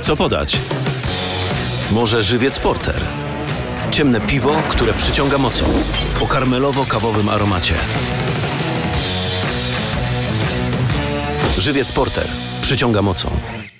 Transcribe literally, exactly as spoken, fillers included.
Co podać? Może żywiec porter? Ciemne piwo, które przyciąga mocą. O karmelowo-kawowym aromacie. Żywiec porter przyciąga mocą.